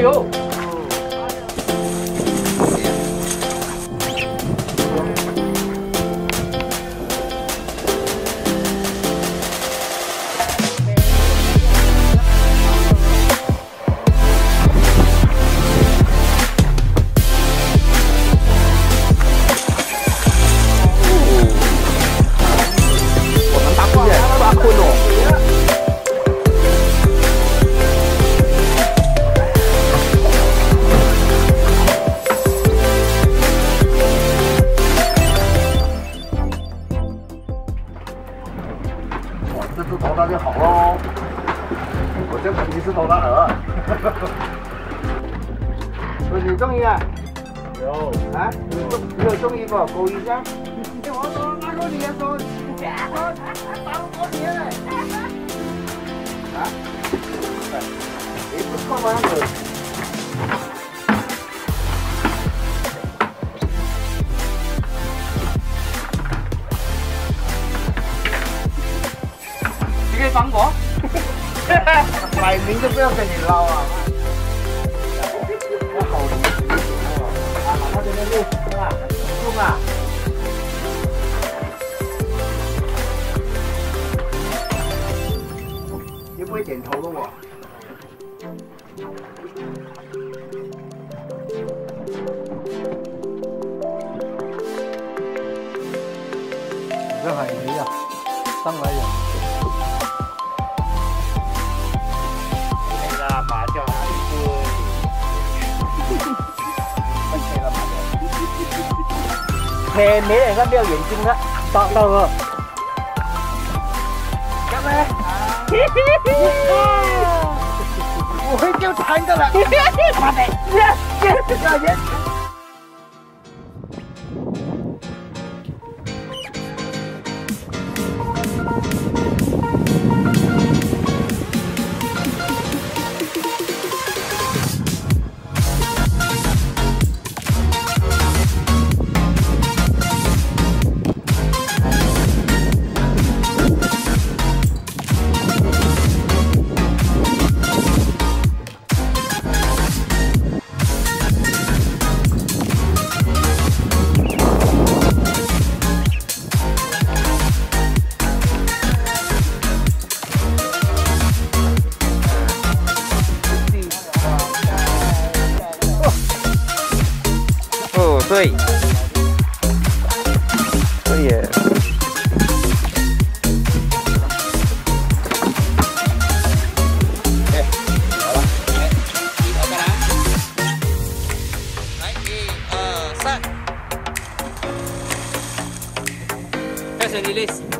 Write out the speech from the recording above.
油。 这次头大就好喽，我这肯定是头大鹅。你中意啊？有啊？你有中意不？勾一下。我说那个你也说，我打我你嘞。啊？你不错吗？ 可以放过， 摆明就不要跟你捞啊！我好离谱啊！哪怕这边录是吧？录啊！你不会点头的我。 这海鱼呀，上来呀！ 麻将啊，分切了麻将。 前面那个没有眼睛的，到了。 干咩？我会就弹的了。妈的！耶！ 对，对耶。 哎，好了，来，再来， 来，1、2、3，开始 release。